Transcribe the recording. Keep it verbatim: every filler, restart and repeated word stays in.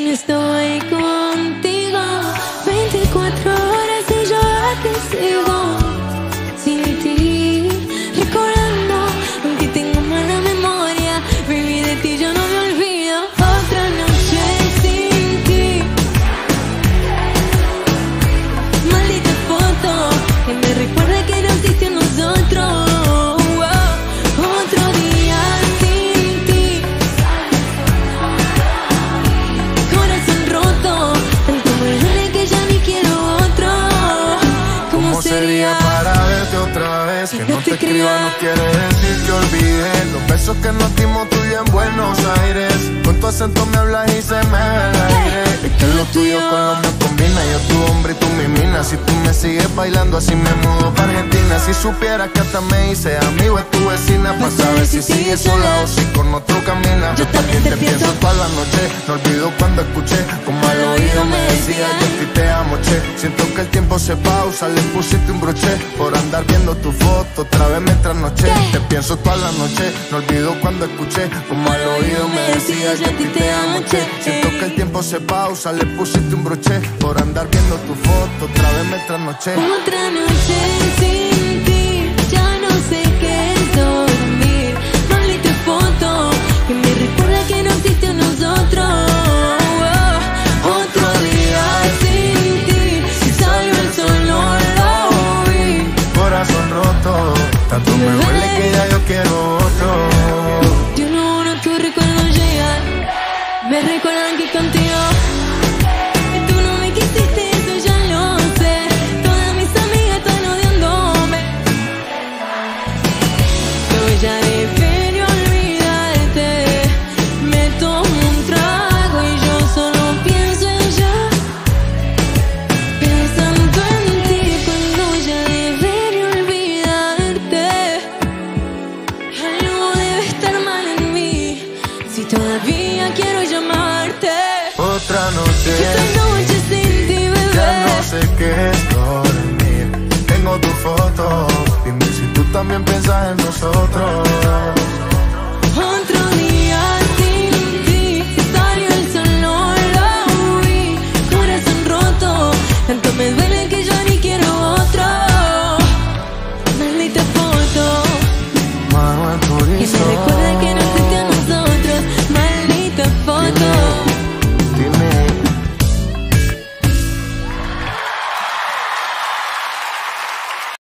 yo estoy contigo veinticuatro horas y yo aquí sigo sin ti, recordando, aunque tengo mala memoria, baby, de ti yo no me olvido. Otra noche sin ti, maldita foto que me recuerda que no existe nosotros. Sería para verte otra vez. Que no te escriba no quiere decir que olvidé los besos que nos dimos tú y en Buenos Aires. Con tu acento me hablas y se me ve el aire. Es que lo tuyo con lo mío combina. Yo tu hombre y tú mi mina. Si tú me sigues bailando así me mudo para Argentina. Si supieras que hasta me hice amigo de tu vecina, para saber si sigues sola o si con otro camina. Yo también te pienso toda la noche. No olvido cuando escuché como al oído me decía yo a ti te amo, che. Siento que el tiempo se pausa, le pusiste un broche por andar viendo tu foto otra vez me trasnoché. Te pienso toda la noche, no olvido cuando escuché como al oído me decía yo a ti te amo, che. Siento que el tiempo se pausa, le pusiste un broche por andar viendo tu foto otra vez me trasnoché. Otra noche sin ti, ya no sé qué es dormir. Maldita foto que me recuerda que no existe nosotros. Otro día sin ti, si salió el sol no lo vi. Corazón roto, tanto me duele que ya yo quiero otro. Yo no uno tu recuerdo llega, me recuerdan que contigo que tú no me quisiste, eso ya lo sé. Todas mis amigas están odiándome. Yo ya debería olvidarte. Me tomo un trago y yo solo pienso en ella, pensando en ti cuando ya debería olvidarte. Algo debe estar mal en mí si todavía quiero llamarte. Otra noche, Esta noche sin ti, bebé, ya no sé qué es dormir. Tengo tu foto, dime si tú también piensas en nosotros. otro día sin ti, si salió el sol no lo vi. Corazón roto, tanto me duele que yo ni quiero otro. Maldita foto Manuel que me Turizo. recuerda que no existe a nosotros. Maldita foto.